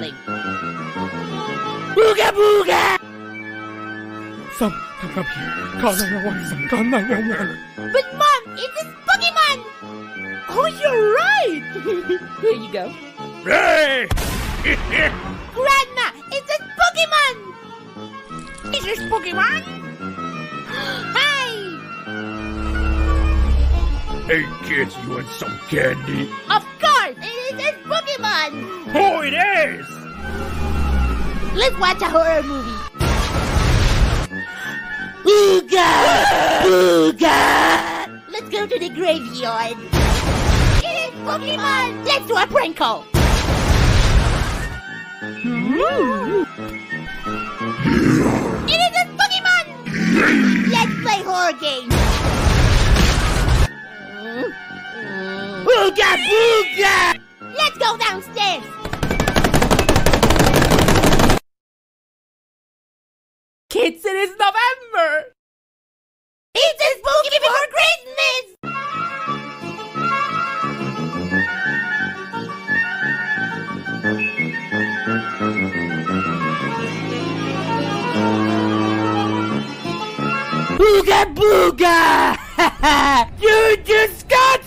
something. Booga booga! Come here. Call 911. Call 911. But Mom, it's a Pokemon! Oh, you're right! Here you go. Hey! Grandma, it's a Pokemon! Is this Pokemon? Hi! Hey kids, you want some candy? Of course, it is a Pokemon! Oh, it is! Let's watch a horror movie. Booga! Booga! Let's go to the graveyard. It is Pokemon! Let's do a prank call. It is a Pokemon! Let's play horror games. Booga! Booga! Let's go downstairs. Kids, it is November! It's a spooky before Christmas! Booga booga! You just got